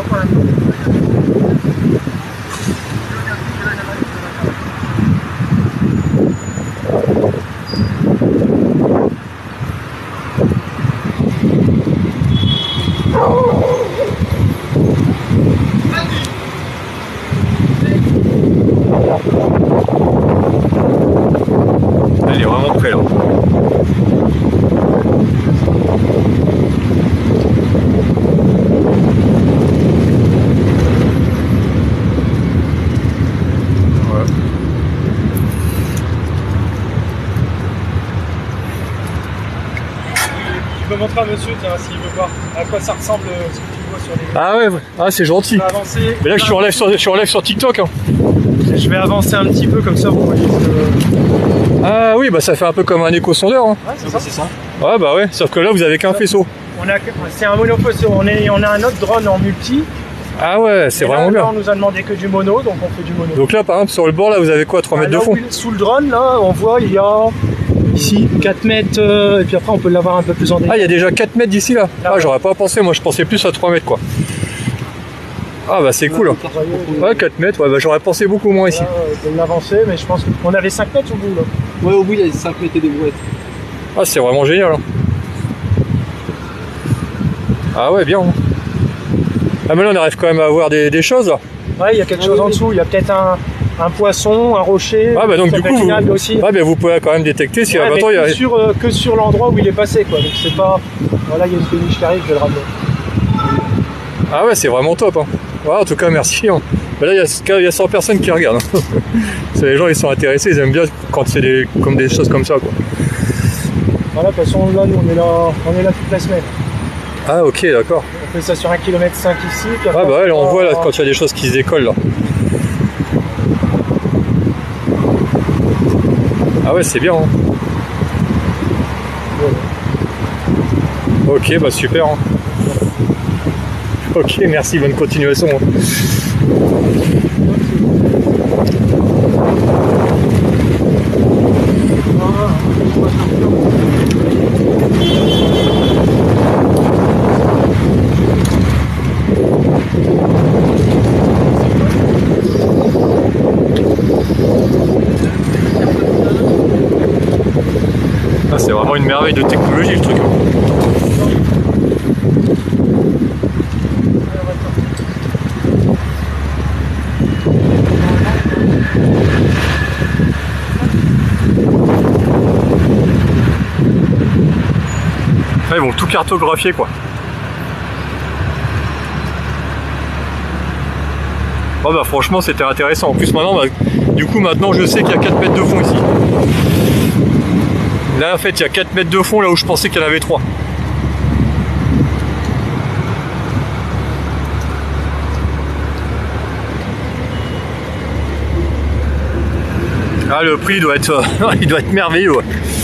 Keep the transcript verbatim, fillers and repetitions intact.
Elle est vraiment près là. Je peux montrer à monsieur, tiens, s'il veut voir à quoi ça ressemble ce que tu vois sur les... Ah ouais, ah, c'est gentil. Avancer, mais là je suis en live sur, je suis en live sur TikTok. Hein. Je vais avancer un petit peu comme ça, vous voyez. Que... Ah oui, bah ça fait un peu comme un éco-sondeur. Hein. Ouais, c'est ça. ça. Ouais, bah ouais, sauf que là vous avez qu'un faisceau. C'est un monofaisceau, on, est, on a un autre drone en multi. Ah ouais, c'est vraiment là, bien. Là, on nous a demandé que du mono, donc on fait du mono. Donc là par exemple sur le bord là vous avez quoi, trois mètres de fond? Sous le drone là, on voit il y a ici quatre mètres, euh, et puis après on peut l'avoir un peu plus en détail. Ah, il y a déjà quatre mètres d'ici là. Ah, j'aurais pas pensé, moi je pensais plus à trois mètres quoi. Ah bah c'est cool. Ouais, quatre mètres, ouais, bah, j'aurais pensé beaucoup moins ici. Là, on peut l'avancer, mais je pense qu'on avait cinq mètres au bout là. Ouais, au bout il y a cinq mètres et des brouettes. Ah, c'est vraiment génial. Hein. Ah ouais, bien. Hein. Ah mais là on arrive quand même à voir des, des choses là. Ouais, il y a quelque ah, chose oui, en dessous, il y a peut-être un, un poisson, un rocher. Ah bah donc du coup vous, aussi. Ah, bah, vous pouvez quand même détecter si ouais, un bateau il y a... que sur, euh, que sur l'endroit où il est passé quoi. Donc c'est pas... Voilà, il y a une péniche qui arrive, je vais le ramener. Ah ouais, c'est vraiment top. Hein. Ouais, en tout cas merci. Hein. Bah là il y, y a cent personnes qui regardent. Hein. Les gens ils sont intéressés, ils aiment bien quand c'est des, comme des choses comme ça quoi. Voilà, de toute façon là nous on est là, on est là toute la semaine. Ah ok, d'accord. On fait ça sur un kilomètre cinq ici. Ah bah ouais, là, on voit là quand il y a des choses qui se décollent là. Ah ouais, c'est bien. Hein. Ouais. Ok, bah super. Hein. Ok, merci, bonne continuation. Hein. Ah, c'est vraiment une merveille de technologie le truc. Là, ils vont tout cartographier quoi. Oh bah franchement c'était intéressant. En plus maintenant, bah, du coup maintenant je sais qu'il y a quatre mètres de fond ici. Là en fait il y a quatre mètres de fond là où je pensais qu'il y en avait trois. Ah le prix doit être, il doit être merveilleux. Ouais.